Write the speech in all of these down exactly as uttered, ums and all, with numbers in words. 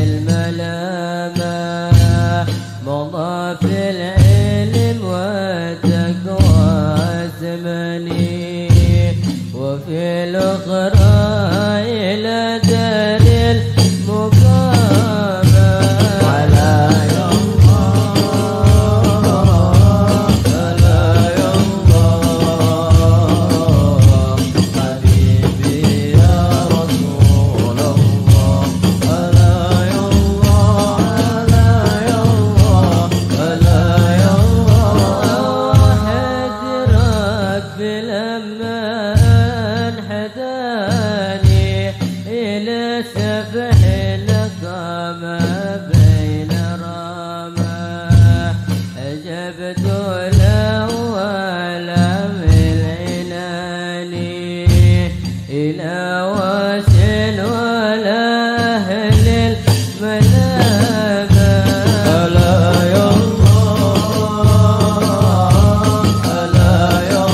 الملامة مضى في العلم والتقوى زمني وفي الأخرى إلى دار المقامة على يا الله على يا الله حبيبي يا رسول الله على يا الله على يا الله على يا الله حجرك بلمان حداني إلى سفح القامة بين رامة أجبت له ولم العناني إلى واسل ولا أهل الملامة ألا يا الله ألا يا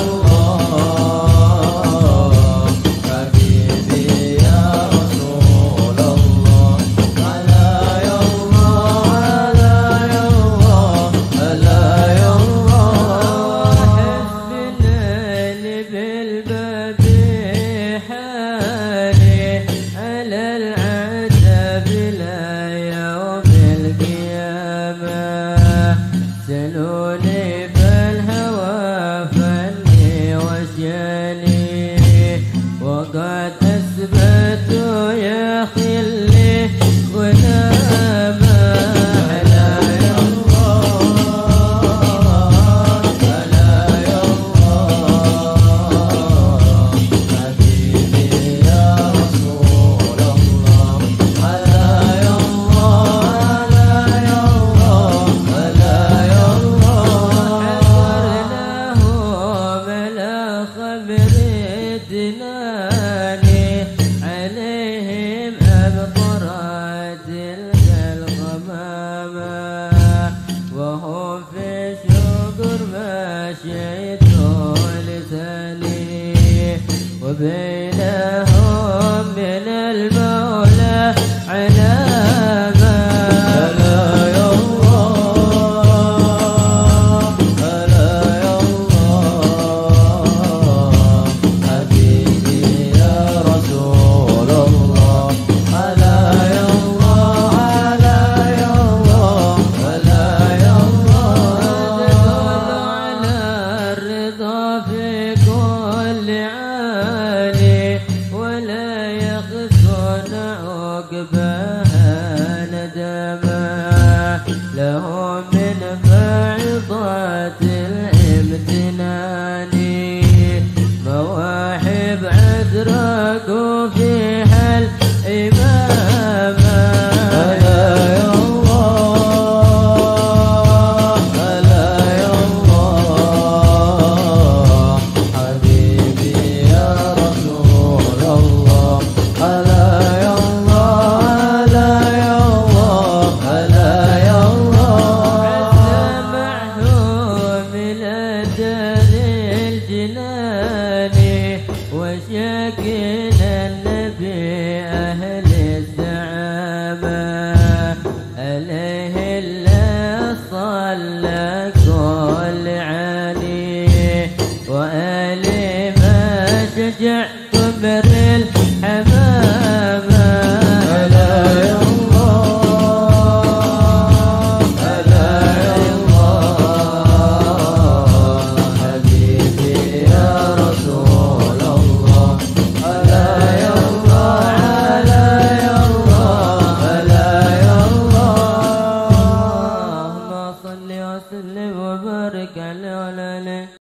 الله حبيبي يا رسول الله ألا يا الله ألا يا الله ألا يا الله حسبنا بالباب حالي على العتب لا يوم القيامة سلوني فالهوى فني وشاني وقد أثبت يا خلي غلاما على يا الله على يا الله حبيبي يا رسول الله على يا الله على يا الله على يا الله حضرناه ملا خبر دناني عليهم أبطرات الغمامة وهم في شكر ما شهدوا لساني وبينهم من المولى علامة ألا يا الله ألا يا الله حبيبي يا رسول الله ألا يا الله ألا يا الله ألا يا الله على الرضا في كل عالي ولا يخزن عقبها ندما له